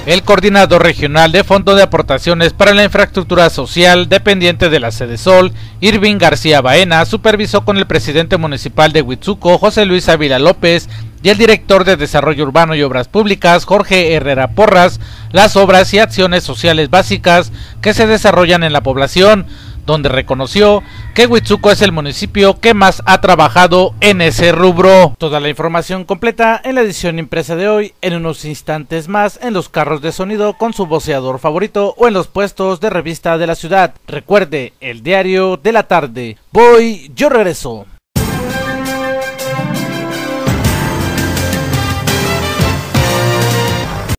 El coordinador regional de Fondo de Aportaciones para la Infraestructura Social, dependiente de la Sedesol, Irving García Baena, supervisó con el presidente municipal de Huitzuco, José Luis Ávila López, y el director de Desarrollo Urbano y Obras Públicas, Jorge Herrera Porras, las obras y acciones sociales básicas que se desarrollan en la población, donde reconoció que Huitzuco es el municipio que más ha trabajado en ese rubro. Toda la información completa en la edición impresa de hoy, en unos instantes más en los carros de sonido con su voceador favorito o en los puestos de revista de la ciudad. Recuerde, el diario de la tarde. Voy, yo regreso.